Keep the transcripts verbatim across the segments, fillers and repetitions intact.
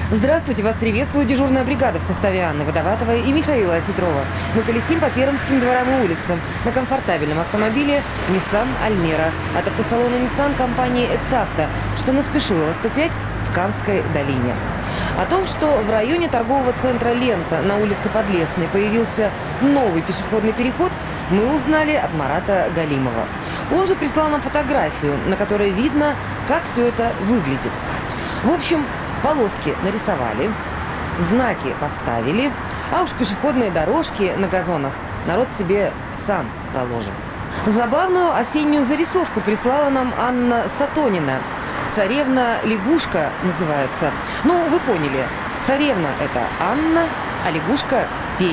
Здравствуйте, вас приветствует дежурная бригада в составе Анны Водоватовой и Михаила Осетрова. Мы колесим по Пермским дворам и улицам на комфортабельном автомобиле Nissan Almera от автосалона Nissan компании «Эксавто», что наспешило выступать в Камской долине. О том, что в районе торгового центра «Лента» на улице Подлесной появился новый пешеходный переход, мы узнали от Марата Галимова. Он же прислал нам фотографию, на которой видно, как все это выглядит. В общем, полоски нарисовали, знаки поставили, а уж пешеходные дорожки на газонах народ себе сам проложит. Забавную осеннюю зарисовку прислала нам Анна Сатонина. «Царевна-лягушка» называется. Ну, вы поняли, царевна – это Анна, а лягушка – Пень.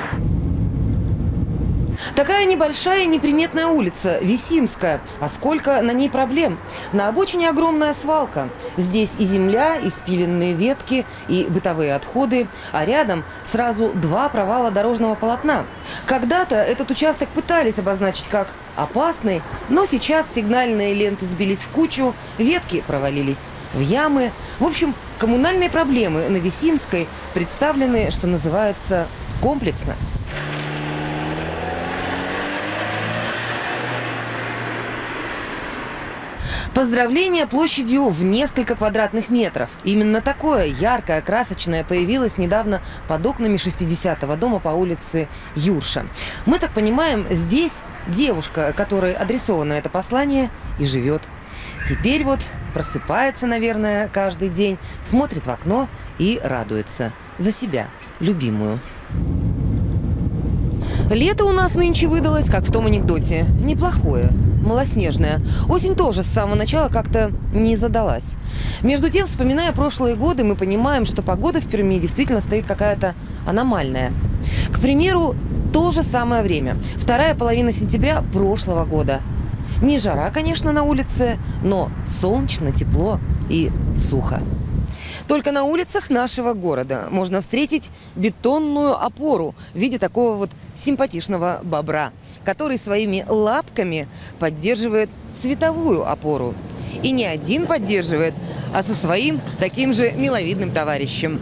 Такая небольшая неприметная улица, Висимская. А сколько на ней проблем? На обочине огромная свалка. Здесь и земля, и спиленные ветки, и бытовые отходы. А рядом сразу два провала дорожного полотна. Когда-то этот участок пытались обозначить как опасный, но сейчас сигнальные ленты сбились в кучу, ветки провалились в ямы. В общем, коммунальные проблемы на Висимской представлены, что называется, комплексно. Поздравление площадью в несколько квадратных метров. Именно такое яркое, красочное появилось недавно под окнами шестидесятого дома по улице Юрша. Мы так понимаем, здесь девушка, которой адресовано это послание, и живет. Теперь вот просыпается, наверное, каждый день, смотрит в окно и радуется за себя, любимую. Лето у нас нынче выдалось, как в том анекдоте, неплохое. Малоснежная. Осень тоже с самого начала как-то не задалась. Между тем, вспоминая прошлые годы, мы понимаем, что погода в Перми действительно стоит какая-то аномальная. К примеру, то же самое время. Вторая половина сентября прошлого года. Не жара, конечно, на улице, но солнечно, тепло и сухо. Только на улицах нашего города можно встретить бетонную опору в виде такого вот симпатичного бобра, который своими лапками поддерживает световую опору. И не один поддерживает, а со своим таким же миловидным товарищем.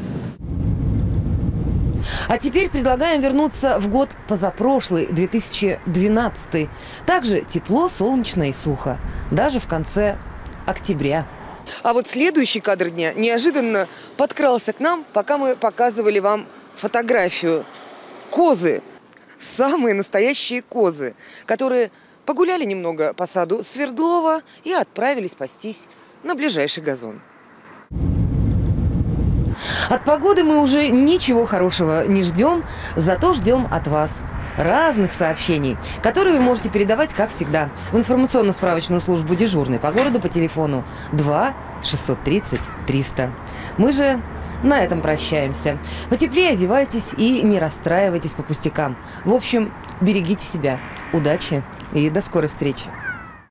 А теперь предлагаем вернуться в год позапрошлый, две тысячи двенадцатый. Также тепло, солнечно и сухо, даже в конце октября. А вот следующий кадр дня неожиданно подкрался к нам, пока мы показывали вам фотографию. Козы. Самые настоящие козы, которые погуляли немного по саду Свердлова и отправились пастись на ближайший газон. От погоды мы уже ничего хорошего не ждем, зато ждем от вас разных сообщений, которые вы можете передавать, как всегда, в информационно-справочную службу «Дежурный» по городу по телефону два шестьсот тридцать триста. Мы же на этом прощаемся. Потеплее одевайтесь и не расстраивайтесь по пустякам. В общем, берегите себя. Удачи и до скорой встречи.